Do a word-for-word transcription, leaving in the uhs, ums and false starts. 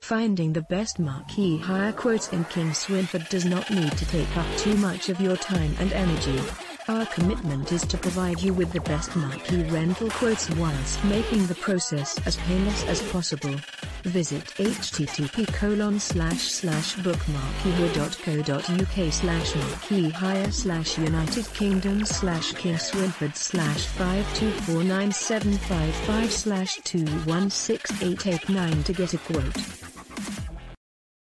Finding the best Marquee hire quotes in Kingswinford does not need to take up too much of your time and energy. Our commitment is to provide you with the best Marquee rental quotes whilst making the process as painless as possible. Visit http colon slash slash bookmarquee.co.uk slash marquee hire slash United Kingdom slash Kingswinford slash five two four nine seven five five slash two one six eight eight nine to get a quote.